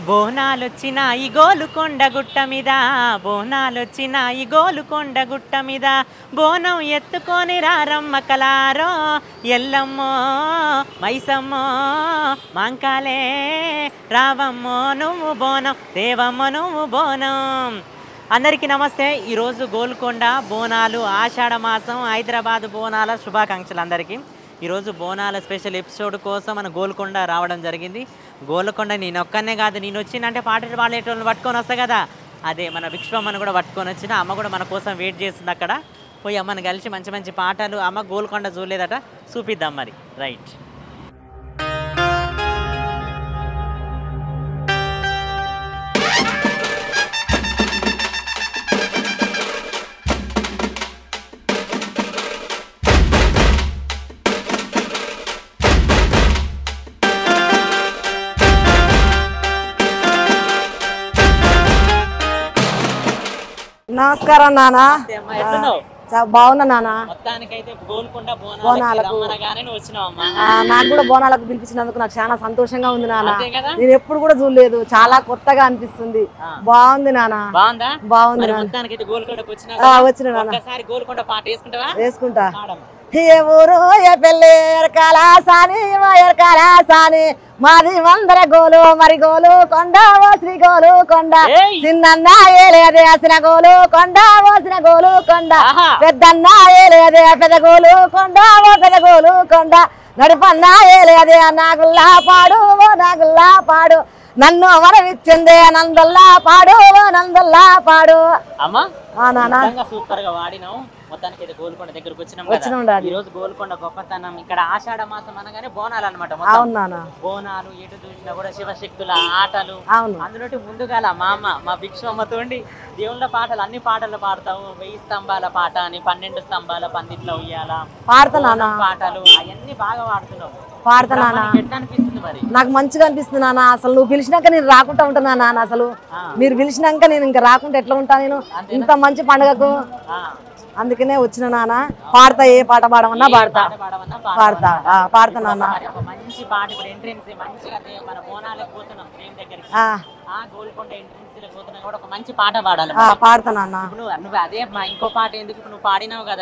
బోనాలొచ్చినాయి గోలుకొండ గుట్ట మీద, బోనాలొచ్చినాయి గోలుకొండ గుట్ట మీద, బోనం ఎత్తుకొని రారమ్మ కలారో, ఎల్లమ్మో మైసమ్మో మాంకాలే రావమ్మో నువ్వు బోనం, దేవమ్మో నువ్వు బోనం. అందరికీ నమస్తే. ఈరోజు గోల్కొండ బోనాలు ఆషాఢ మాసం హైదరాబాద్ బోనాల శుభాకాంక్షలు అందరికీ. ఈరోజు బోనాల స్పెషల్ ఎపిసోడ్ కోసం మన గోల్కొండ రావడం జరిగింది. గోల్కొండ నేను ఒక్కనే కాదు, నేను వచ్చిందంటే పాటలు పాడేటోళ్ళని పట్టుకొని వస్తా కదా, అదే మన విశ్వమ్మను కూడా పట్టుకొని వచ్చిన. అమ్మ కూడా మన కోసం వెయిట్ చేస్తుంది అక్కడ. పోయి అమ్మని కలిసి మంచి మంచి పాటలు, అమ్మ గోల్కొండ చూడలేదట, చూపిద్దాం మరి. రైట్. నమస్కారం నాన్న. బాగున్నా నాన్న. బోనాలకు నాకు కూడా బోనాలకు పిలిపించినందుకు నాకు చాలా సంతోషంగా ఉంది నాన్న. నేను ఎప్పుడు కూడా చూడలేదు, చాలా కొత్తగా అనిపిస్తుంది. బాగుంది నాన్న, బాగుంది వచ్చిన వేసుకుంటా. ఏ ఊరు ఏ పెళ్ళి ఎరకాల సాని ఎరకాల సాని, మాది వందర గోలు మరి గోలు కొండ ఓ శ్రీ గోలు కొండ, చిన్న ఏలేదే అసిన గోలు కొండ ఓసిన గోలు కొండ, పెద్దన్న ఏలేదే పెద్ద గోలు కొండ ఓ పెద్ద గోలు కొండ, నడిపన్న ఏలేదే నాగుల్లా పాడు ఓ నాగుల్లా పాడు, నన్ను వరమిచ్చిందే నందల్లా పాడు ఓ నందల్లా పాడు. సూపర్ గా వాడినావు. మొత్తానికి అయితే గోల్కొండ దగ్గరకు వచ్చినాం. ఈ రోజు గోల్కొండ గొప్పతనం ఇక్కడ ఆషాఢ మాసం అనగానే బోనాలు అనమాట. బోనాలు ఎటు చూసినా కూడా శివశక్తుల ఆటలు. అందులో ముందుగా మా భిక్షమ్మతోండి దేవుళ్ళ పాటలు, అన్ని పాటలు పాడతావు. 1000 స్తంభాల పాట అని, 12 స్తంభాల పందిట్లో ఉయ్యాల పాటలు, అవన్నీ బాగా పాడుతున్నావు. ఎట్లా అనిపిస్తుంది మరి? నాకు మంచిగా అనిపిస్తుంది నాన్న. అసలు నువ్వు పిలిచినాక నేను రాకుండా ఉంటానా నాన్న? అసలు మీరు పిలిచినాక నేను ఇంకా రాకుండా ఎట్లా ఉంటా? నేను ఇంత మంచి పండుగకు అందుకనే వచ్చిన నాన్న. పాడతా, ఏ పాట పాడమన్నా పాడతా పాడతా నాన్న. మంచి పాట ఇప్పుడు ఎంట్రెన్స్ మంచిగా మన బోనాలకు పోతున్నాం దగ్గరికి, గోల్కొండ ఎంట్రెన్స్ పోతున్నా కూడా ఒక మంచి పాట పాడాలి. పాడతా నాన్న. నువ్వు అదే ఇంకో పాట ఎందుకు, నువ్వు పాడినావు కదా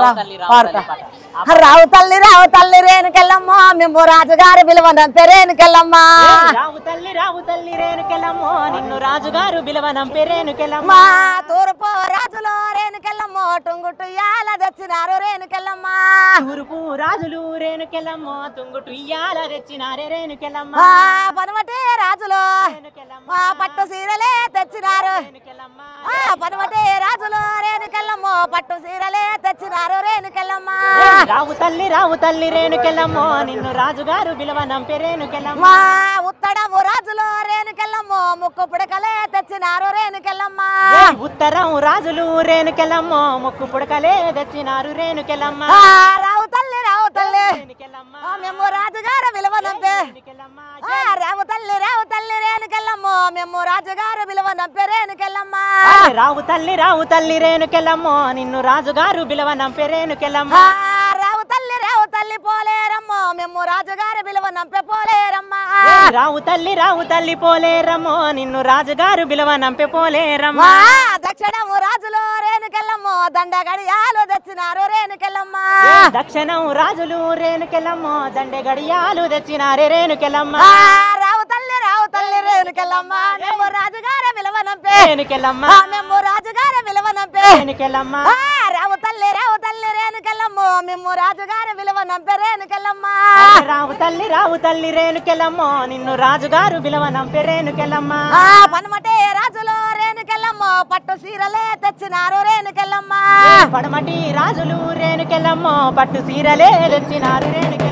రావు తల్లి రావు తల్లి రేణుకెళ్ళమ్మో, మేము రాజుగారు పిలువనంపే రేణుకెళ్ళమ్మా. రావు తల్లి రేణుకెళ్ళమ్మో, నిన్ను రాజుగారు పిలువనంపే రేణుకెళ్ళమ్మా. తూర్పు రాజులో రేణుకెళ్ళమ్మో, టుంగుటుయ్యాల తెచ్చినారు రేణుకెళ్ళమ్మా. తూర్పు రాజులు రేణుకెళ్ళమ్మో, తుంగుటుయ్యాల తెచ్చినారే రేణుకెళ్ళమ్మా. పనమటి రాజులో పట్టు సీరలే తెచ్చినారు, పనమటి రాజులు రేణుకెళ్ళమ్మో, పట్టు సీరలే తెచ్చినారు రేణుకెళ్ళమ్మా. రావు తల్లి రేణుకెళ్ళమ్మో, నిన్ను రాజుగారు బిలవనంపే రేణుకెళ్ళమ్మా. ఉత్తడము రాజులు రేణుకెళ్ళమ్మో, ముక్కు పుడకలే తెచ్చినారు రేణుకెళ్ళమ్మా. ఉత్తరం రాజులు రేణుకెళ్ళమ్మో, ముక్కు పుడకలే తెచ్చినారు రేణుకెళ్ళమ్మా. రావు తల్లి మేము రాజుగారు విలువనంపే, రావు తల్లి రేణుకెళ్ళమ్మో, మేము రాజుగారు విలువనంపే రేణుకెళ్ళమ్మా. రావు తల్లి రేణుకెళ్ళమ్మో, నిన్ను రాజుగారు బిలవనంపే రేణుకెళ్ళమ్మా. రావు తల్లి పోలేరమ్మో, మేము రాజుగారు విలువనంపే పోలేరమ్మా. రావు తల్లి పోలేరమ్మో, నిన్ను రాజుగారు బిలవనంపే పోలేరమ్మా. దక్షిణము రాజులు రేణుకెళ్ళమ్మో, దండగడియాలు తెచ్చినారు రేణుకెళ్ళమ్మా. దక్షిణం రాజులు రేణుకెళ్ళమ్మో, దండగడియాలు తెచ్చినారే రేణుకెళ్ళమ్మా. రావు తల్లి రేణుకెళ్ళమ్మా, మేము రాజుగారు విలువనంపే రేణుకెళ్ళమ్మా. మేము రాజుగారు విలువనంపే రేణుకెళ్ళమ్మా. రావు తల్లి రేణుకెళ్ళమ్మో, మేము రాజుగారు విలువనంపే రేణుకెళ్ళమ్మా. రావు తల్లి రేణుకెళ్ళమ్మో, నిన్ను రాజుగారు విలువనంపే రేణుకెళ్ళమ్మా. పనమటి రాజులు రేణుకెళ్ళమ్మో, పట్టు సీరలే తెచ్చినారు రేణుకెళ్ళమ్మా. పడమటి రాజులు రేణుకెళ్ళమ్మో, పట్టు సీరలే తెచ్చినారు రేణుకెళ్ళమ్మా.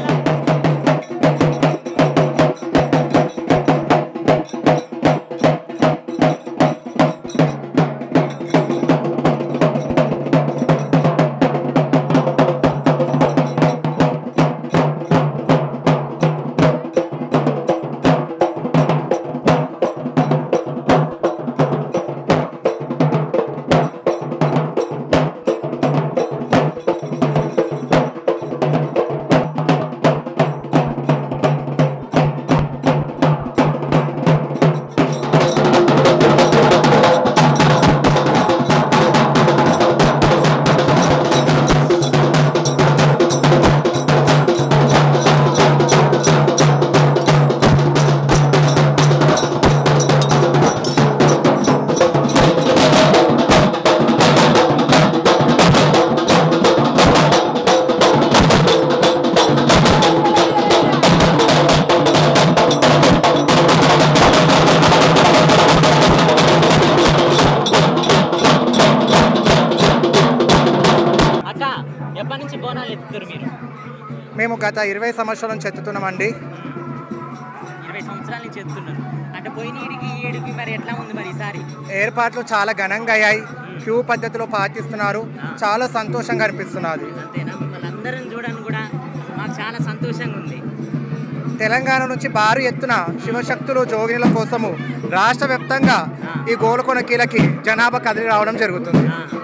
గత 20 సంవత్సరాల నుంచి ఎత్తుతున్నామండి. 20 సంవత్సరాల నుంచి ఎత్తున్నారు అంటే పోయిన ఏడికి మరి ఎట్లా ఉంది మరి ఈసారి? ఏర్పాట్లు చాలా ఘనంగా అయ్యాయి, క్యూ పద్ధతిలో పాటిస్తున్నారు, చాలా సంతోషంగా అనిపిస్తున్నది. అంతేనా? మిమ్మల్ని అందరం చూడడానికి కూడా మాకు చాలా సంతోషంగా ఉంది. తెలంగాణ నుంచి భారీ ఎత్తున శివశక్తులు జోగినుల కోసము రాష్ట్ర వ్యాప్తంగా ఈ గోల్కొండ కిలకి జనాభా కదిలి రావడం జరుగుతుంది.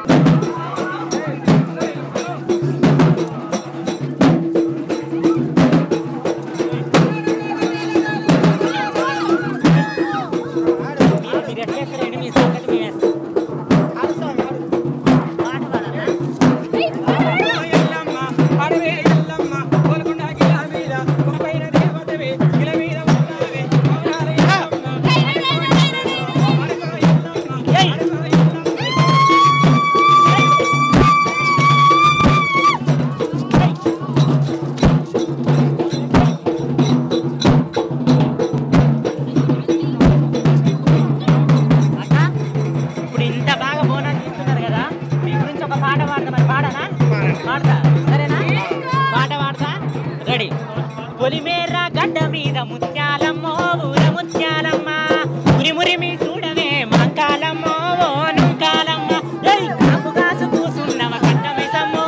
పొలిమేర గడ్డ మీద ముత్యాలమ్మో ఊర ముత్యాలమ్మ మురిమురి మీ చూడవే మంకాలమ్మో ఓనుకాలమ్మ కాపు కాసు కూసున్నవ కట్ట మిసమ్మో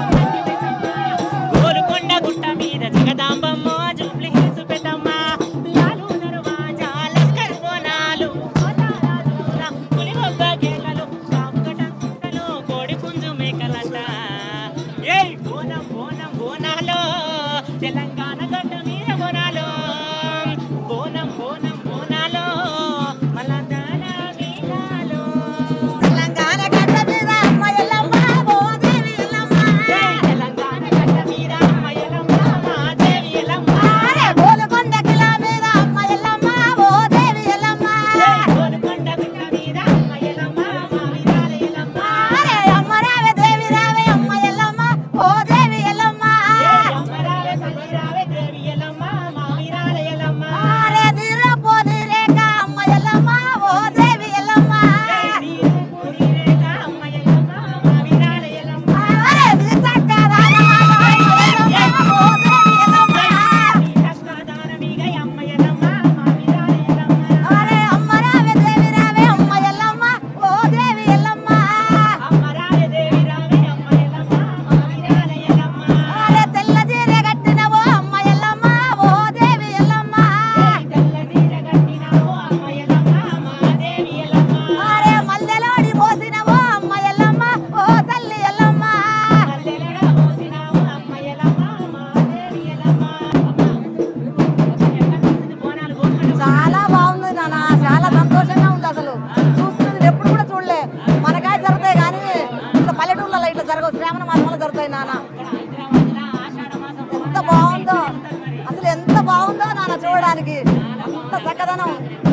గోలుకొండ గుట్ట మీద జగదాంబమ్మో జూబ్లీ హిల్స్ పెద్దమ్మ లాలు దర్వాజా లస్కర్ బోనాలు పులిగొబ్బ కేకలు కాపుకట కుంటలు కోడి పుంజు మేకలట బోనం బోనం బోనాలో తెలంగాణ గడ్డ మీద బోనాలో బోనం బోనం బోనాలో మలదాన వీణాలో తెలంగాణ గడ్డ మీద అమ్మ ఎల్లమ్మ భూదేవి ఎల్లమ్మ తెలంగాణ గడ్డ మీద అమ్మ ఎల్లమ్మ మాదేవి ఎల్లమ్మ గోల్కొండ కిల మీద అమ్మ ఎల్లమ్మ భూదేవి ఎల్లమ్మ గోల్కొండ గుట్ట మీద అమ్మ ఎల్లమ్మ మావిరాల ఎల్లమ్మ అమ్మ రావే దేవి రావే అమ్మ ఎల్లమ్మ భూదేవి ఎల్లమ్మ అమ్మ రావే తల్లి రావే దేవి ఎల్లమ్మ మావిరాల ఎల్లమ్మ దిరపోని రేఖ అమ్మ ఎల్లమ్మ భూదేవి ఎల్లమ్మ అమ్మ ఎల్లమ్మ మావిరాల ఎల్లమ్మ కష్టాదానమిగ అమ్మ ఎల్లమ్మ మావిరాల ఎల్లమ్మ అమ్మ రావే దేవి రావే అమ్మ ఎల్లమ్మ భూదేవి ఎల్లమ్మ అమ్మ రావే దేవి రావే అమ్మ ఎల్లమ్మ మావిరాల ఎల్లమ్మ తెల్ల చీర కట్టినవో అమ్మ ఎల్లమ్మ భూదేవి ఎల్లమ్మ తెల్ల చీర కట్టినావు అమ్మ ఎల్లమ్మ మాదేవి ఎల్లమ్మ మల్లెలోడి పోసినవో అమ్మ ఎల్లమ్మ ఓ తల్లి ఎల్లమ్మ మల్లెలడ పోసినావు అమ్మ ఎల్లమ్మ మాదేవి ఎల్లమ్మ బోనాలు గోల్కొండ చాలా బాగుంది నాన్న, చాలా సంతోషంగా ఉంది. అసలు చూస్తుంది ఎప్పుడు కూడా చూడలే. మనకాయ జరుగుతాయి కానీ ఇట్లా పల్లెటూళ్ళలో ఇట్లా జరగవు, శ్రావణ మాసంలో జరుగుతాయి నాన్న. హైదరాబాద్లో ఆషాఢ మాసం ఎంత బాగుందో, అసలు ఎంత బాగుందో నాన్న చూడడానికి, అంత చక్కదనం.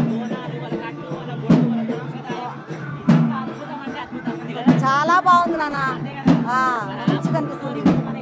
చాలా బాగుంది నాన్న, మంచిగా అనిపిస్తుంది.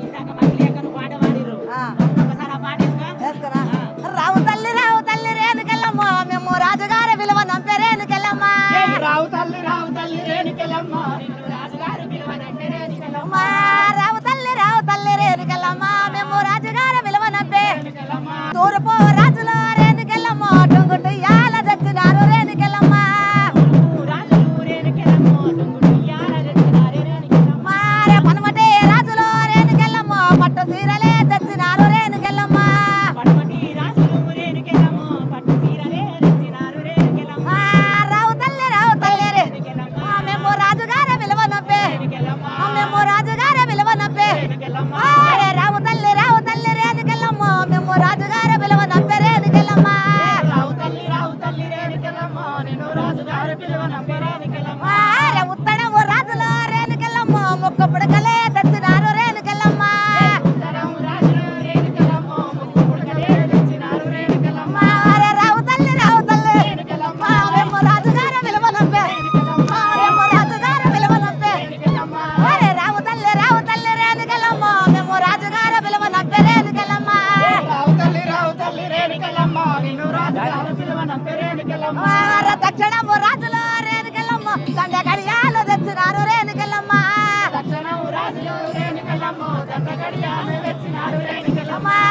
వేసుకురా. రావు తల్లి రేణుకెళ్ళమ్మ, మేము రాజుగారి విలువ నంపే రేణుకెళ్ళమ్మ. రావు తల్లి రేణుకెళ్ళమ్మ నిన్ను రాజుగారు పిలువనంటే రేణుకెళ్ళమ్మ రావు తల్లి రేణుకెళ్ళమ్మ, మేము రాజుగారి విలువ నంపే. తూర్పు రాజుల రేణుకెళ్ళమ్మ, టొంగుటు యాల తెచ్చినారు రేణుకెళ్ళమ్మ. రాజులు రేణుకెళ్ళమ్మ టుంగుడు ఇయ్యాల తెచ్చినారే రేణుకెళ్ళమ్మ పనమటి రాజుల రేణుకెళ్ళమ్మ, పట్టు సీరలే తెచ్చినారు రేణుకెళ్ళమ్మ. పడమటి రాజులు రేణుకెళ్ళమ్మ పట్టు చీరలే తెచ్చినారు రేణుకెళ్ళమ్మ రావు తల్లి రేణుకెళ్ళమ్మ, మేము రాజుగారి విలువ నంపే. మేము రాజుగారి విలువ నంపే. రావు తల్లి రేణుకెళ్ళమ్మ, మేము రాజుగారి విలువ నంపే రేణుకెళ్ళమ్మ. రావు తల్లి రేణుకెళ్ళమ్మ నిన్ను రాజుగారు పిలువనంటే రేణుకెళ్ళమ్మ ఉత్తడము రాజుల రేణుకెళ్ళమ్మ, మొక్క పుడకలే తెచ్చినారు రేణుకెళ్ళమ్మ. రాజులు రేణుకెళ్ళమ్మ ముక్కు పుడకలే తెచ్చినారు రేణుకెళ్ళమ్మ రావు తల్లి మేము రాజుగారి విలువ నంపే. మేము రాజుగారి విలువ నంపే. రావు తల్లి రేణుకెళ్ళమ్మ, మేము రాజుగారి విలువ నంపే రేణుకెళ్ళమ్మ. రావు తల్లి రేణుకెళ్ళమ్మ నిన్ను రాజుగారు పిలువనంటే రేణుకెళ్ళమ్మ దక్షిణము రాజుల రేణుకెళ్ళమ్మ, దండ గడియాలు తెచ్చినారు రేణుకెళ్ళమ్మ. దక్షిణం రాజులు రేణుకెళ్ళమ్మ దండ గడియాలు తెచ్చినారు రేణుకెళ్ళమ్మ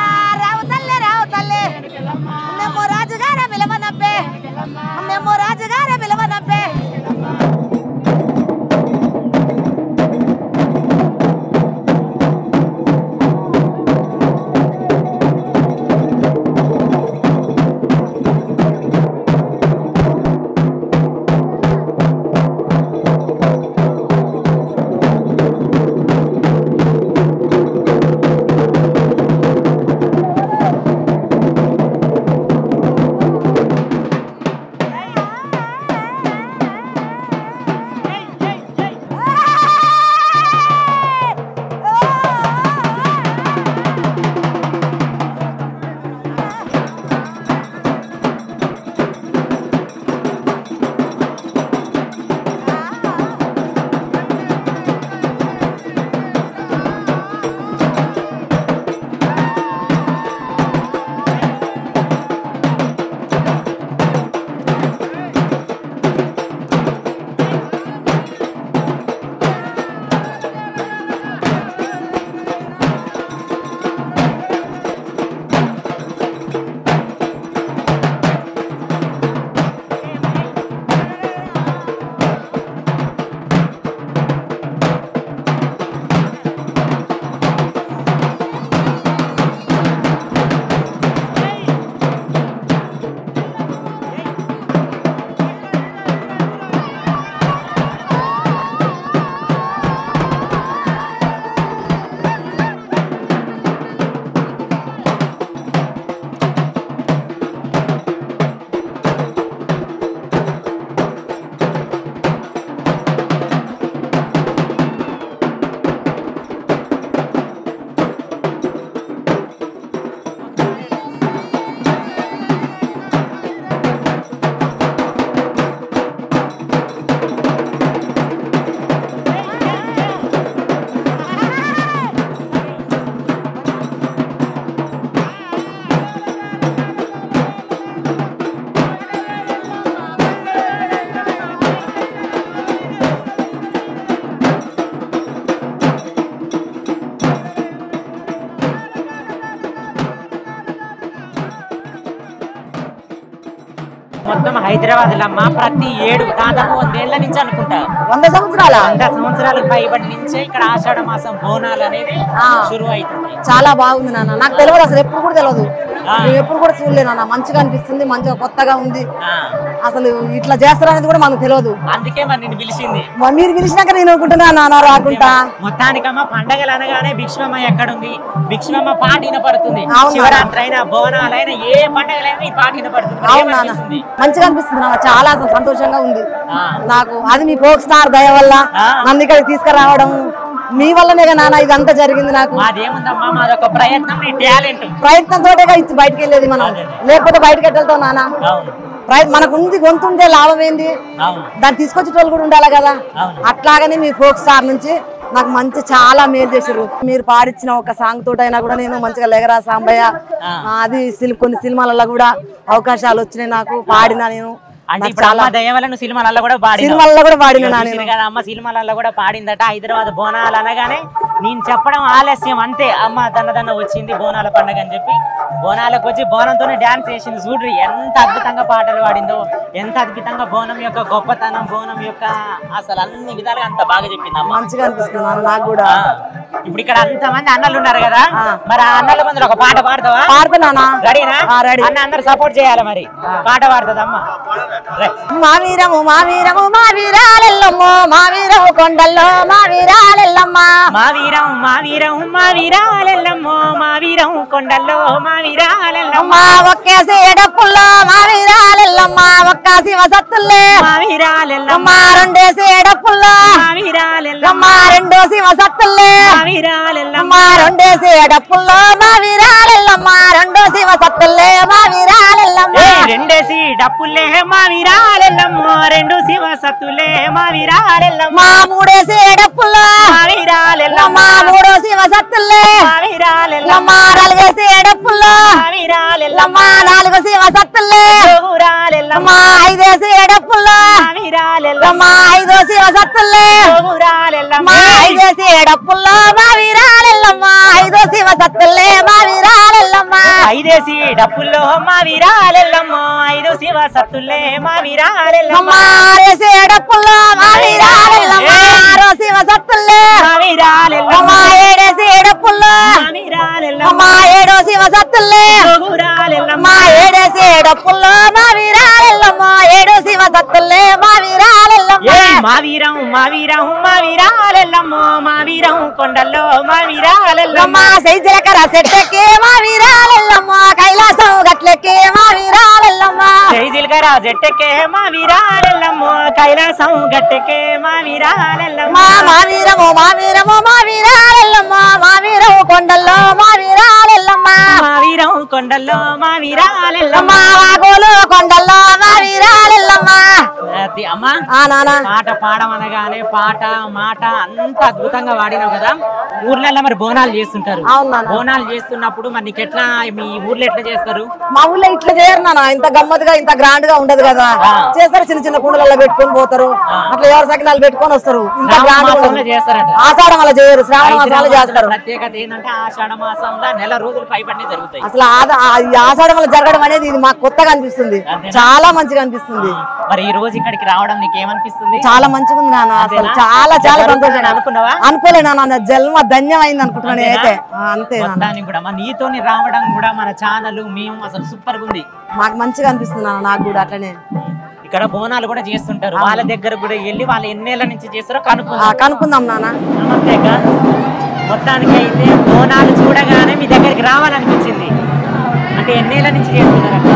హైదరాబాద్ లో అమ్మ ప్రతి ఏడు దాదాపు 100 ఏళ్ల నుంచి అనుకుంటా 100 సంవత్సరాల 100 సంవత్సరాలకు పైబడి నుంచే ఇక్కడ ఆషాఢ మాసం బోనాలు అనేది షురు అవుతుంది. చాలా బాగుంది నాన్న. నాకు తెలియదు అసలు, ఎప్పుడు కూడా తెలియదు, నేను ఎప్పుడు కూడా చూడలేదు నాన్న. మంచిగా అనిపిస్తుంది, మంచిగా కొత్తగా ఉంది. అసలు ఇట్లా చేస్తారనేది కూడా మనకు తెలియదు. అందుకే మరి నేను పిలిచింది. మీరు పిలిచినాక నేను అనుకుంటున్నా నాన్న రాకుంటా. మొత్తానికమ్మ పండగలు అనగానే భిక్షమమ్మ ఎక్కడుంది, భిక్షమమ్మ పాట వినపడుతుంది. శివరాత్రి అయినా బోనాలైనా ఏ పండగలైనా ఈ పాట వినపడుతుంది. మంచిగా అనిపిస్తుంది నాన్న, చాలా సంతోషంగా ఉంది నాకు. అది మీ ఫోక్ స్టార్ దయ వల్ల నన్ను ఇక్కడికి తీసుకురావడం మీ వల్లనే నాన్న ఇదంతా జరిగింది. నాకు మాదేముందమ్మా, మాదొక ప్రయత్నం, నీ టాలెంట్. ప్రయత్నంతో ఇచ్చి బయటకు వెళ్ళేది మనం, లేకపోతే బయటకు వెళ్తాం నాన్న. మనకు ఉంది గొంతుంటే లాభం ఏంది, దాన్ని తీసుకొచ్చేటోళ్ళు కూడా ఉండాలి కదా. అట్లాగనే మీ ఫోక్ స్టార్ నుంచి నాకు మంచి చాలా మేలు చేశారు. మీరు పాడిచ్చిన ఒక సాంగ్ తోటైనా కూడా నేను మంచిగా లేగరా సాంబయ్య అది కొన్ని సినిమాలలో కూడా అవకాశాలు వచ్చినాయి నాకు, పాడినా నేను. సినిమాలలో కూడా పాడిందట. హైదరాబాద్ బోనాలు అనగానే నేను చెప్పడం ఆలస్యం అంతే, అమ్మ దన్న వచ్చింది బోనాల పండుగ అని చెప్పి బోనాలకు వచ్చి బోనంతోనే డాన్స్ చేసింది. చూడ్రి ఎంత అద్భుతంగా పాటలు పాడిందో, ఎంత అద్భుతంగా బోనం యొక్క గొప్పతనం, బోనం యొక్క అసలు అన్ని విధాలుగా అంత బాగా చెప్పింది అమ్మ. మంచిగా అనిపిస్తుంది నాకు కూడా. ఇప్పుడు ఇక్కడ అంతమంది అన్నలు ఉన్నారు కదా, మరి ఆ అన్నల మంది ఒక పాట పాడతావా? పాడుతున్నా. రెడీనా? అన్న అందరు సపోర్ట్ చేయాలి, మరి పాట పాడుతుందమ్మా. మా వీరము మా వీరము మా వీరాలెల్లమ్మో, మా వీరము కొండల్లో మా వీరాలెల్లమ్మ. మా వీరం మా వీరం మా వీరాలెల్లమ్మో, మా వీరం కొండల్లో మా వీరాలెల్లమ్మ. ఒక్కేసి ఎడపుల్లో మా వీరాలెల్లమ్మ, ఒక్క శివ సత్తుల్లే మా వీరాలెల్లమ్మ. రెండేసి ఎడపుల్లో మా వీరాలెల్లమ్మ, రెండో శివ సత్తుల్లే మా వీరాలెల్లమ్మ. రెండేసి ఎడపుల్లో మా వీరాలెల్లమ్మ, రెండో శివ సత్తుల్లే మా వీరాలెల్లమ్మ. రెండేసి డప్పుల్లే మా వీరాలెల్లమ్మ, రెండు శివ సత్తులే మా వీరాలెల్లమ్మ. మూడేసి ఎడపుల్లో మా వీరాలెల్లమ్మ, మూడో శివ సత్తుల్లే మా వీరాలెల్లమ్మ. నాలుగేసి ఎడపుల్లో మా వీరాలెల్లమ్మ, నాలుగు శివ సత్తుల్లే ఊరాలెల్లమ్మ. ఐదేసి ఎడపుల్లో మా వీరాలెల్లమ్మ, ఐదో శివ సత్తుల్లే ఊరాలెల్లమ్మ. ఐదేసి ఎడపుల్లో మా వీరాలెల్లమ్మ, ఐదో శివ సత్తుల్లే మా వీరాలెల్లమ్మ. ఐదేసి డప్పుల్లో మా వీరాలెల్లమ్మ, ఐదో శివ సత్తులే మా వీరాలెల్లమ్మ. ఆరేసి ఎడపుల్లో మా వీరాలెల్లమ్మ, ఆరో శివ సత్తుల్లే మా వీరాలెల్లమ్మ. ఏడేసి ఎడపుల్లో మా వీరాలెల్లమ్మ, ఏడో శివ సత్తుల్లే ఊరాలెల్లమ్మ. ఏడేసి ఎడపుల్లో మా వీరాలెల్లమ్మ, ఏడో శివ సత్తుల్లే మా వీరాలెల్లమ్మ. మా వీరం మా వీరం మా వీరాలెల్లమ్మ, మా వీరం కొండల్లో మా వీరాలెల్లమ్మ. సైజలకర సెట్టెక్కి మా వీరాలెల్లమ్మ, కైలాసం గట్లెక్కి మా వీరాలెల్లమ్మ. సైజిల్కర జట్టెక్కే మా వీరాలెల్లమ్మ, కైలాసం గట్టెక్కే మా వీరాలెల్లమ్మ. మా వీరము మా వీరము మా వీరాలెల్లమ్మ, మా వీరము కొండల్లో మా వీరాలెల్లమ్మ. మా వీరం కొండల్లో మా వీరాలెల్లమ్మ, వాగోలు కొండల్లో మా వీరాలెల్లమ్మ. అమ్మా పాట పాడమనగానే పాట మాట అంత అద్భుతంగా వాడినావు కదా. ఊర్లలో మరి బోనాలు చేస్తుంటారు, బోనాలు చేస్తున్నప్పుడు మరి నీకు ఎట్లా, మీ ఊర్లో ఎట్లా చేస్తారు? మా ఊర్లో ఇట్లా చేయరు నాన్న, ఇంత గమ్మత్తుగా ఇంత గ్రాండ్ గా ఉండదు కదా. చేస్తారు, చిన్న చిన్న కుండలలో పెట్టుకొని పోతారు, అట్లా ఎవరి సకినాలు పెట్టుకొని వస్తారు. ఇంత గ్రాండ్ చేస్తారట. ఆషాఢం వల్ల చేయరు, శ్రావణ మాసాలు చేస్తారు. ప్రత్యేకత ఏంటంటే ఆషాఢ మాసంలో నెల రోజులు పైబడి జరుగుతాయి. అసలు ఆషాఢం వల్ల జరగడం అనేది ఇది మాకు కొత్తగా అనిపిస్తుంది, చాలా మంచిగా అనిపిస్తుంది. మరి ఈ రోజు ఇక్కడికి రావడం నీకు ఏమనిపిస్తుంది? చాలా మంచిగా ఉంది నాన్న, అసలు చాలా చాలా సంతోషం. అనుకున్నావా? అనుకోలే నాన్న, జన్మ ధన్యమైంది అనుకుంటున్నాను నేనైతే. అంతే కూడా నీతో రావడం కూడా మన ఛానల్ మేము అసలు సూపర్ గా ఉంది, మాకు మంచిగా అనిపిస్తుంది నాన్న. నాకు కూడా అట్లనే ఇక్కడ బోనాలు కూడా చేస్తుంటారు, వాళ్ళ దగ్గర కూడా వెళ్ళి వాళ్ళు ఎన్నేళ్ల నుంచి చేస్తారో కనుక్కుందాం నాన్న. నమస్తే అక్క. మొత్తానికి అయితే బోనాలు చూడగానే మీ దగ్గరికి రావాలనిపించింది. అంటే ఎన్నేళ్ల నుంచి చేస్తున్నారు అక్క?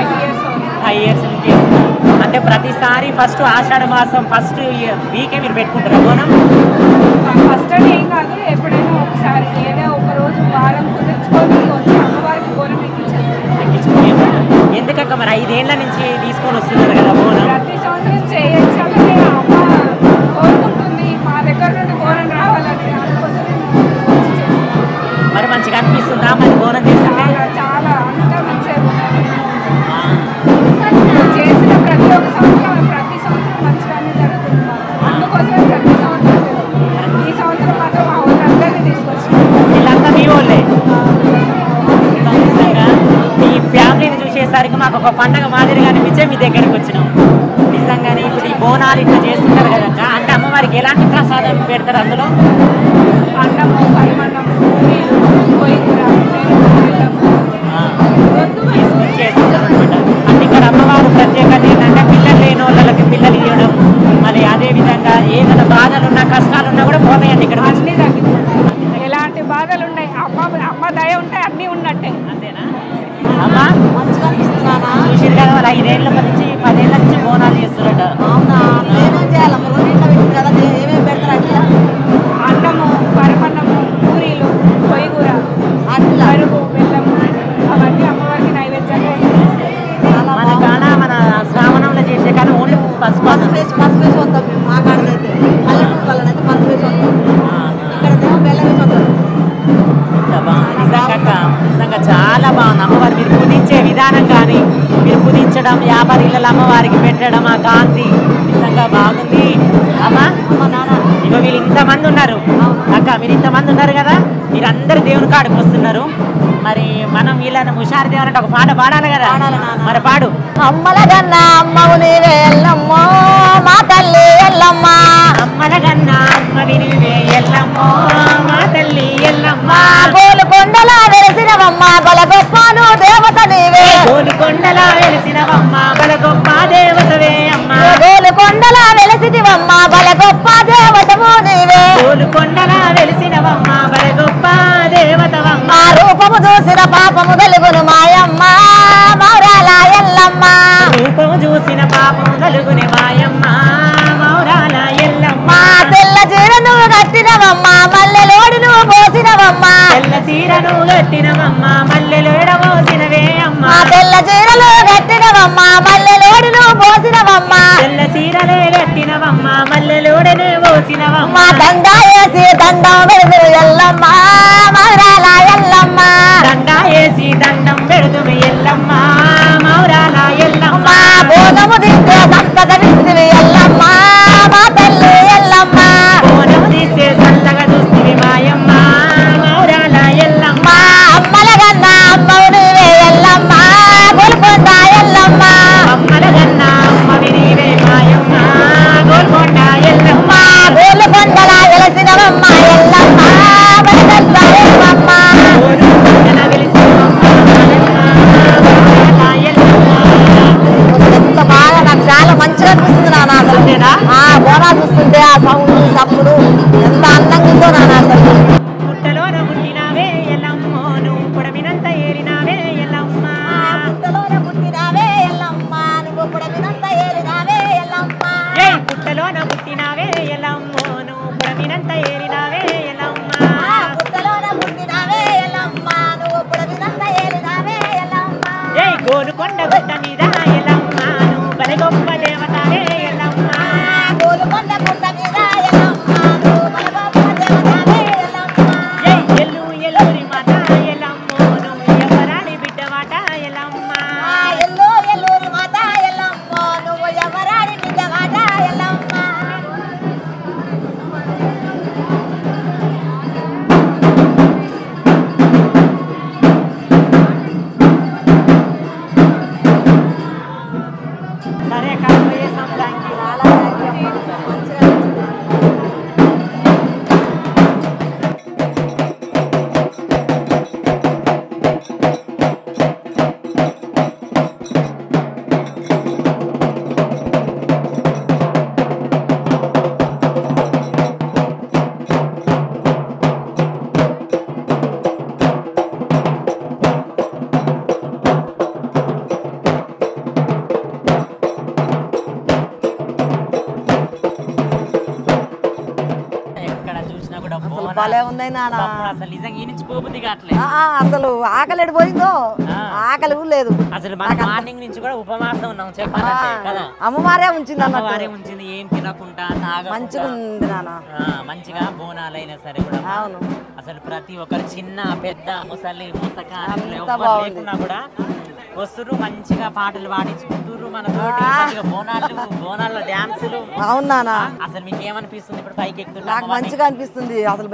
5 years నుంచి చేస్తున్నారు. అంటే ప్రతిసారి ఫస్ట్ ఆషాఢ మాసం ఫస్ట్ వీకే మీరు పెట్టుకుంటారా బోనం? ఫస్ట్ అని ఏం కాదు, ఎప్పుడైనా ఒకసారి ఏదో ఒక రోజు వారం కుదుర్చుకొని వచ్చి అమ్మవారికి బోనం ఎక్కించుకొని. ఎందుకక్క మరి 5 ఏళ్ల నుంచి తీసుకొని వస్తున్నారు కదా బోనం? ప్రతి సంవత్సరం చేయొచ్చు, అమ్మ కోరుకుంటుంది మా దగ్గర నుండి బోనం రావాలని, అందుకోసం మరి మంచిగా అనిపిస్తుందా మరి బోనం చేస్తుంటే? చాలా అంతా మంచిగా చేసిన ప్రతి ఒక్క సంవత్సరం మంచిగానే జరుగుతుంది. అందుకోసమే ప్రతి సంవత్సరం ఈ సంవత్సరం మాత్రం మా ఊళ్ళందరినీ తీసుకొచ్చాం. వీళ్ళంతా మీ వాళ్ళే. ఈ ఫ్యామిలీని చూసేసరికి మాకు ఒక పండగ మాదిరిగా అనిపించే చెప్పే మీ దగ్గరకు వచ్చినాం. నిజంగానే ఇప్పుడు ఈ బోనాలు ఇట్లా చేస్తుంటారు కదక్క, అంటే అమ్మవారికి ఎలాంటి ప్రసాదం పెడతారు అందులో? అన్నము, పరిమన్నము, పూరీలు, కొయ్యూర, తీసుకుని చేస్తుంటారు అనమాట. అంటే ఇక్కడ అమ్మవారు ప్రత్యేకత ఏంటంటే పిల్లలు లేని వాళ్ళకి పిల్లలు ఇవ్వడం, మరి అదేవిధంగా ఏదైనా బాధలున్నా కష్టాలున్నా కూడా పోతాయండి ఇక్కడ. అన్నీ తగ్గిపోతాయి. ఎలాంటి బాధలు ఉన్నాయి, అమ్మ దయ ఉంటే అన్నీ ఉన్నట్టే. అంతేనా అమ్మా? చూసిరు కదా వాళ్ళు 5 ఏళ్ళ నుంచి 10 ఏళ్ళ నుంచి బోనాలు చేస్తారట. అన్నము, పరిమన్నము, పూరీలు, కొయ్యూర, పరుగు, బెల్లము అవన్నీ అమ్మవారికి నైవేద్యంగా మన కాడ మన శ్రావణంలో చేసే కానీ ఓన్లీ పసుపు నిజంగా చాలా బాగుంది. అమ్మవారు మీరు పూజించే విధానం కానీ మీరు పూజించడం, వ్యాపారీల అమ్మవారికి పెట్టడం, ఆ కాంతి నిజంగా బాగుంది. అమ్మా ఇక వీళ్ళు ఇంతమంది ఉన్నారు అక్క, మీరు ఇంతమంది ఉన్నారు కదా, మీరందరూ దేవుని కాడికి వస్తున్నారు. మరి మనం వీళ్ళని హుషారు దేవునంటే ఒక పాట పాడాలి కదా, మరి పాడు. అమ్మల కన్నా అమ్మవు నీవే ఎల్లమ్మో మా తల్లి ఎల్లమ్మ, అమ్మల కన్నా అమ్మవి నీవే ఎల్లమ్మో మా తల్లి ఎల్లమ్మ, గోలుకొండలా వెలిసినవమ్మ బల గొప్పను దేవత నీవే, గోలుకొండలా వెలిసినవమ్మ బల గొప్ప దేవతవే అమ్మ, గోలుకొండలా వెలిసినవమ్మ బల గొప్ప దేవతము నీవే, గోలుకొండలా వెలిసినవమ్మ బల గొప్ప దేవతవమ్మ, రూపము చూసిన పాపము కలుగును మాయమ్మ మౌరాల ఎల్లమ్మ, రూపము చూసిన పాపము కలుగుని మాయమ్మ మౌరాల ఎల్లమ్మ, తెల్ల చీర నువ్వు కట్టినవమ్మ మల్లెలోడి నువ్వు పోసినవమ్మ, తెల్ల చీరను కట్టినవమ్మ మల్లెలు ఎడబోసినవే అమ్మ, తెల్ల చీరలు కట్టినవమ్మ మల్లెలోడి నువ్వు పోసినవమ్మ, తెల్ల చీరలే కట్టినవమ్మ మల్లెలుడనే పోసినవమ్మ, దండా వేసి దండం పెడుతు ఎల్లమ్మ మౌరాల ఎల్లమ్మ, దండా వేసి దండం పెడుతుమి ఎల్లమ్మ మౌరాల ఎల్లమ్మ, బోధము తీస్తే సంపదనిస్తుంది ఎల్లమ్మ మా తల్లి ఎల్లమ్మ, బోనం తీస్తే చల్లగా చూస్తుంది మాయమ్మ మౌరాల ఎల్లమ్మ, అమ్మల కన్నా అమ్మవు నీవే ఎల్లమ్మ గోల్కొండ ఎల్లమ్మ, అమ్మల కన్నా అమ్మవి నీవే మాయమ్మ గోల్కొండ ఎల్లమ్మ, గోల్కొండలా వెలసినవమ్మ ఎల్లమ్మ బలగల్ల ఎల్లమ్మ, గోల్కొండల వెలిసినవమ్మ మౌరాల ఎల్లమ్మ. ఎంత బాగా నాకు చాలా మంచిగా అనిపిస్తుంది నాన్న అసలు. అంతేనా? బోనాలు చూస్తుంటే ఆ సౌండ్ సప్పుడు ఎంత అందంగా ఉందో నాన్న అసలు. పుట్టలోన పుట్టినావే ఎల్లమ్మో నువ్వు పుడమినంత ఏరినావే ఎల్లమ్మ, పుట్టలోన పుట్టినావే ఎల్లమ్మ నువ్వు పుడమినంత ఏలినావే ఎల్లమ్మ, ఏయ్ పుట్టలోన పుట్టినావే ఎల్లమ్మో నువ్వు పుడమినంత ఏరినావే ఎల్లమ్మ, పుట్టలోన పుట్టినావే ఎల్లమ్మ నువ్వు పుడమినంత ఏలినావే ఎల్లమ్మ, ఏయ్ గోలుకొండ గుట్ట మీద ఎల్లమ్మ నువ్వు బలి గొప్ప దేవతవే ఎల్లమ్మ, గోల్కొండ గుట్ట మీద ఎల్లమ్మ నువ్వు బలగొప్ప దేవతవే ఎల్లమ్మ, ఏయ్ ఎల్లు ఎల్లురి మాట ఎల్లమ్మో నువ్వు ఎవరాని బిడ్డవాట ఎల్లమ్మ, ఎల్లో ఎల్లూరి మాత ఎల్లమ్మ నువ్వు ఎవరాని బిడ్డవాట ఎల్లమ్మ, సరే కాదు చేసాం, థ్యాంక్ యూ. ఎక్కడ చూసినా కూడా బోనాలు. భలే ఉంది నాన్న. అప్పుడు అసలు నిజంగా ఈ నుంచి పోబుద్ది కావట్లే. అసలు ఆకలి ఎడిపోయిందో ఆకలి కూడా లేదు. అసలు మన మార్నింగ్ నుంచి కూడా ఉపవాసం ఉన్నాం చెప్పాలంటే కదా. అమ్మవారే ఉంచింది అన్నట్టు అమ్మవారే ఉంచింది, ఏం తినకుండా మంచిగా ఉంది నాన్న. మంచిగా బోనాలైనా సరే కూడా అవును అసలు ప్రతి ఒక్కరు చిన్న పెద్ద ముసలి ముత్తక అంతా బాగుంది. లేకున్నా కూడా వస్తురు మంచిగా పాటలు పాడించుకుంటుర్రు మన తోటి మంచిగా బోనాల్లో డాన్సులు. అవును నాన్న. అసలు మీకు ఏమనిపిస్తుంది ఇప్పుడు పైకి ఎక్కుతున్నా? నాకు మంచిగా అనిపిస్తుంది. అసలు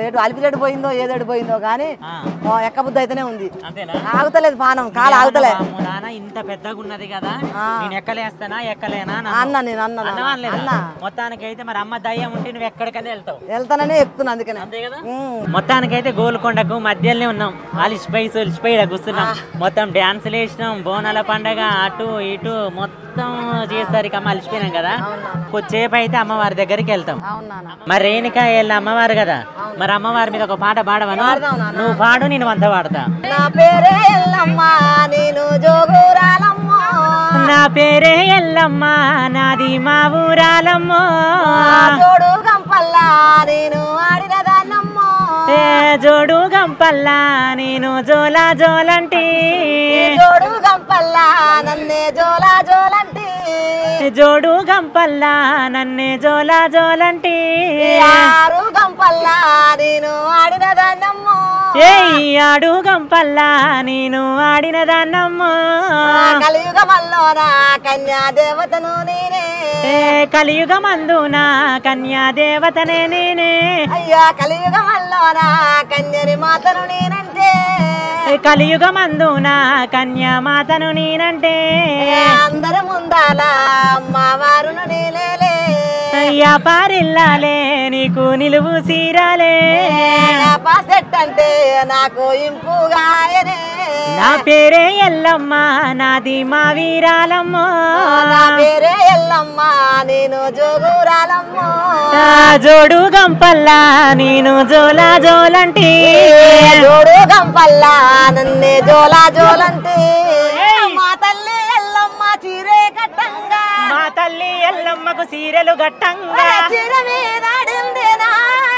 ఏడు అలిపిరెడ్డి పోయిందో ఏదేడు పోయిందో కానీ ఎక్క బుద్ధి అయితేనే ఉంది. అంతేనా? ఆగుతలేదు పానం, కాలు ఆగుతలే. నాన్న ఇంత పెద్దగా ఉన్నది కదా, నేను ఎక్కలేస్తానా ఎక్కలేనా అన్నా నేను అన్నా. మొత్తానికైతే మరి అమ్మ దయ్యం ఉంటే నువ్వు ఎక్కడికైనా వెళ్తానని ఎక్కుతున్నా, అందుకనే. అంతే కదా. మొత్తానికైతే గోల్కొండకు మధ్యలోనే ఉన్నాం, అలిసిపోయి సొలిసిపోయి ఇక్కడ కూర్చున్నాం. మొత్తం డాన్సులు వేసినాం, బోనాల పండగ అటు ఇటు మొత్తం చేసరికి అమ్మ అలిసిపోయినాం కదా. కొద్దిసేపు అయితే అమ్మవారి దగ్గరికి వెళ్తాం. మరి రేణుకా వెళ్ళి అమ్మవారు కదా, మరి అమ్మవారి మీద ఒక పాట పాడవను. నువ్వు పాడు, నేను వంత పాడతా. నా పేరే ఎల్లమ్మ నేను జోగురాలమ్మ, నా పేరే ఎల్లమ్మ నాది మా ఊరాలమ్మో, జోడు గంపల్లా నేను ఆడిన దాన్నమ్మ, జోడు గంపల్లా నేను జోలా జోలంటి, జోడు గంపల్లా నన్నే జోలా జోలంటి, జోడు గంపల్లా నన్నే జోలా జోలంటి, ఆరు గంపల్లా నేను ఆడిన దాన్నమ్మ, ఆడు గంపల్లా నేను ఆడిన దాన్నమ్మో, కలియుగమల్లోన కన్యా దేవతను నేనే, కలియుగమందున కన్యా దేవతనే నేనే, అయ్యా కలియుగమల్లోన కన్యని మాతను నేనంటే, కలియుగమందున కన్యా మాతను నేనంటే, అందరి ముందాల అమ్మవారును నేనేలే, వ్యాపారిల్లాలే నీకు నిలువు సీరాలే, సెట్ అంటే నాకు ఇంపుగాయనే, నా పేరే ఎల్లమ్మ నాది మా వీరాలమ్మో, నా పేరే ఎల్లమ్మ నేను జోగురాలమ్మ, జోడు గంపల్లా నేను జోలా జోలంటి, జోడు గంపల్లా నన్నే జోలా జోలంటి, మా తల్లి ఎల్లమ్మ చీరే కట్టంగా, మా తల్లి ఎల్లమ్మకు సీరెలు గట్టంగా, చీర మీద ఆడిందేనా,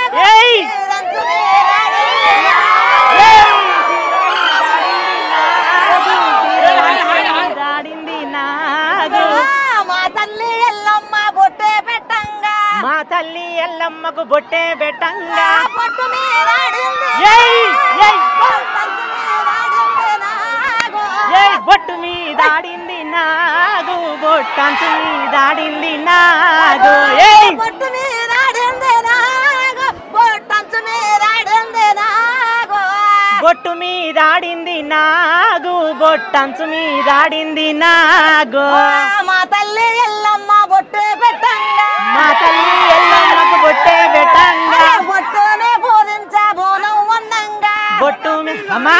దాడింది నాగు, మా తల్లి ఎల్లమ్మ బొట్టే పెట్టంగా, మా తల్లి ఎల్లమ్మకు బొట్టే పెట్టంగా, బొట్టు మీద బొట్టు మీదాడింది నాగు, బొట్టంచు మీదాడింది నాగు, బొట్టు మీద నాగు, బొట్టంచు మీద నాగు, బొట్టు మీదాడింది నాగు, బొట్టంచు మీదాడింది నాగు, మా తల్లి ఎల్లమ్మ బొట్టే పెట్టంగా, మా తల్లి ఎల్లమ్మకు బొట్టే పెట్టంగా, బొట్టునే బోధించ బోనం వందంగా, బొట్టు అమ్మా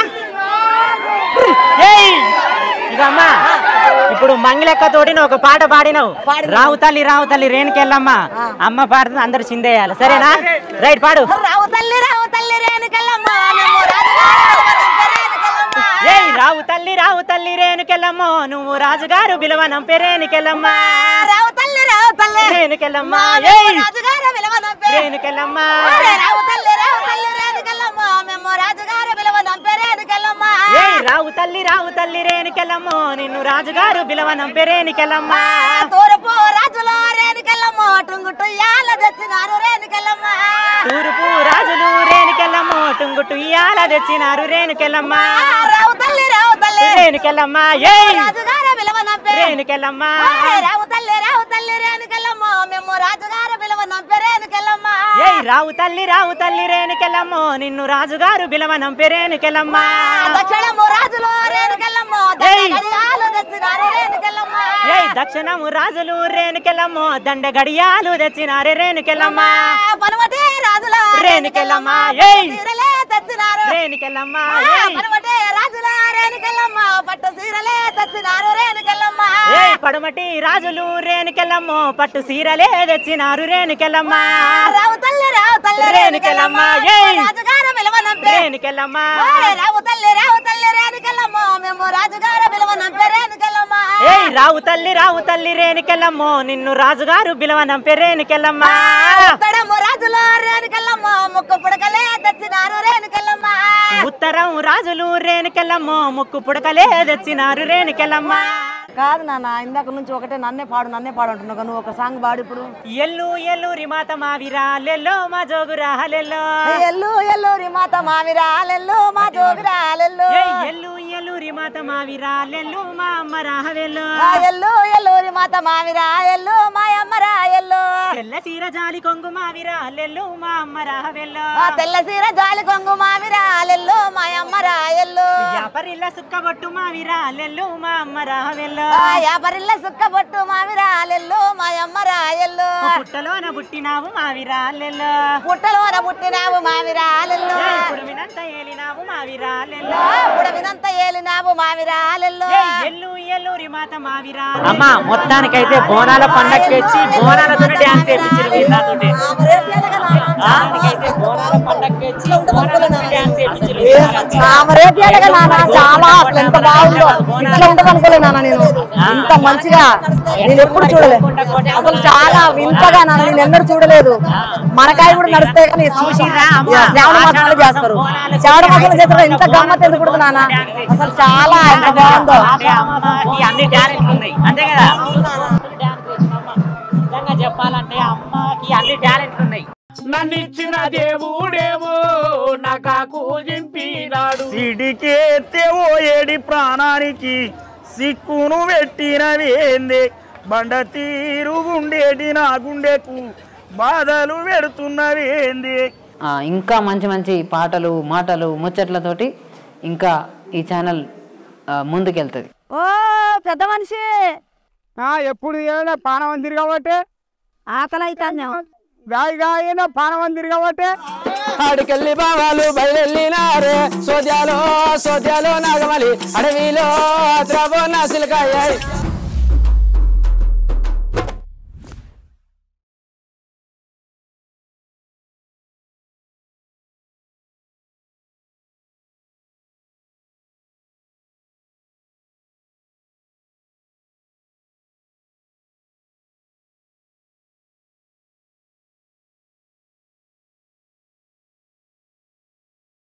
ఇక అమ్మా ఇప్పుడు మంగిలెక్కతోటి నువ్వు ఒక పాట పాడినావు, రావు తల్లి రేణుకెళ్ళమ్మ, అమ్మ పాడుతుంది అందరు చిందేయాలి, సరేనా? రైట్, పాడు. రావు తల్లి రేణుకెళ్ళమ్మ, రావు తల్లి రేణుకెళ్ళమ్మో నువ్వు రాజుగారు బిలవనం పేరేణుకెళ్ళమ్మ, రావు తల్లి రేణుకెళ్ళమ్మ, రాజుగారు విలువనం రేణుకెళ్ళమ్మ, రావు తల్లి రేణుకెళ్ళమ్మ, మేము రాజుగారు విలువనం పేరేణుకెళ్ళమ్మ, రావు తల్లి రేణుకెళ్ళమ్మో నిన్ను రాజుగారు బిలవనం పేరేణుకెళ్ళమ్మ, తూర్పు రాజులో రేణుకెళ్ళమ్మ, టుంగుటుయ్యాల తెచ్చినారు రేణుకెళ్ళమ్మ, తూర్పు రాజులు రేణుకెళ్ళమ్మో టుంగుటు ఇయాల తెచ్చినారు రేణుకెళ్ళమ్మ, రావు తల్లి రేణుకెళ్ళమ్మ, రాజుగారు విలువనం రేణుకెళ్ళమ్మ, రావు తల్లి రేణుకెళ్ళమ్మ, మేము రాజుగారు విలువనం పేరేణుకెళ్ళమ్మ, రావు తల్లి రేణుకెళ్ళమ్మో నిన్ను రాజుగారు బిలవనం పేరేణుకెళ్ళమ్మ, దక్షిణము రాజులో రేణుకెళ్ళమ్మ, గడియాలు తెచ్చినారు రేణుకెళ్ళమ్మ, దక్షిణము రాజులు రేణుకెళ్ళమ్మో దండ గడియాలు తెచ్చినారు రేణుకెళ్ళమ్మ, పనవటి రాజులో రేణుకెళ్ళమ్మ, సీరలే తెచ్చినారు రేణుకెళ్ళమ్మ, పనవటి రాజుల రేణుకెళ్ళమ్మ, పట్టు సీరలే తెచ్చినారు రేణుకెళ్ళమ్మ, పడమటి రాజులు రేణుకెళ్ళమ్మో పట్టు సీరలే తెచ్చినారు రేణుకెళ్ళమ్మ, రావు తల్లి రేణుకెళ్ళమ్మ, రాజుగారు విలువనం రేణుకెళ్ళమ్మ, రావు తల్లి రేణుకెళ్ళమ్మ, మేము రాజుగారు విలువనం రేణుకెళ్ళమ్మ, రావు తల్లి రేణుకెళ్ళమ్మో నిన్ను రాజుగారు బిలవనం పేరేణుకెళ్ళమ్మ, ఉత్తరము రాజులో రేణుకెళ్ళమ్మ, ముక్కు పుడకలే తెచ్చినారు రేణుకెళ్ళమ్మ, ఉత్తరం రాజులు రేణుకెళ్ళమ్మో ముక్కు పుడకలే తెచ్చినారు రేణుకెళ్ళమ్మ. కాదు నాన్న, ఇందాక నుంచి ఒకటే నన్నే పాడు అంటున్నావు, నువ్వు ఒక సాంగ్ పాడు ఇప్పుడు. ఎల్లు రిమాత మావిరాలెల్లో మా జోగురాలెల్లో, ఎల్లు రిమాత మావిరాలెల్లో మా జోగురాలెల్లో, ఎల్లు రిమాత మావిరాలెల్లో మా అమ్మ రాహవెల్లో, ఎల్లు రిమాత మావిరాలెల్లో మా అమ్మ రాయెల్లో, తెల్ల సీర జాలి కొంగు మావిరాలెల్లు మా అమ్మ రావెల్లో తెల్ల సీర జాలి కొంగు మావిరాలెల్లు మా అమ్మ రాయెల్లు యాపరిల్ల సుక్కబొట్టు మావిరాలెల్లు మా అమ్మ రావెల్లో యాపరిల్ల సుక్కబొట్టు మావిరాలెల్లు మా అమ్మ రాయెల్లు పుట్టలోన పుట్టినావు మావిరాలెల్లో పుట్టలోన పుట్టినావు మావిరాలెల్లు పుడమినంత ఏలినావు మావిరాలెల్లో పుడమినంత ఏలినావు మావిరాలెల్లు ఎల్లు ఎల్లూరి మాత మావిరాలు అమ్మ మొత్తానికైతే బోనాల పండగకి వచ్చి బోనాలతో డాన్స్ చేయించారు వీళ్ళతోటి చాలా అసలు ఎంత బాగుందో ఇట్లా ఉంటుంది అనుకోలేదు నాన్న నేను ఇంత మంచిగా నేను ఎప్పుడు చూడలేదు అసలు చాలా వింతగా నాన్న నేను ఎన్నడూ చూడలేదు మనకాయ కూడా నడుస్తాయి కానీ శ్రావణ మాసంలో చేస్తారు శ్రావణ మాసంలో చేస్తారు ఇంత గమ్మత్ ఎందుకు నాన్న అసలు చాలా ఎంత బాగుందో అన్ని టాలెంట్లు ఉన్నాయి అంతే కదా నిజంగా చెప్పాలంటే అమ్మకి అన్ని టాలెంట్లు ఉన్నాయి నన్నిచ్చిన దేవుడేమో నాకు జింపినాడు సిడికేత్తేవో ఏడి ప్రాణానికి సిక్కును పెట్టినవేందే బండ తీరు గుండేటి నా గుండెకు బాధలు పెడుతున్నవేంది ఇంకా మంచి మంచి పాటలు మాటలు ముచ్చట్లతోటి ఇంకా ఈ ఛానల్ ముందుకెళ్తుంది ఓ పెద్ద మనిషి ఎప్పుడు ఏమైనా పానం తిరగబట్టే ఆకలి అవుతాను గాయగా అయినా పానం తిరగబట్టే ఆడికెళ్ళి బావాలు బయలునారే సోద్యాలో నాగమలి అడవిలో ద్రవ నాసిలకాయ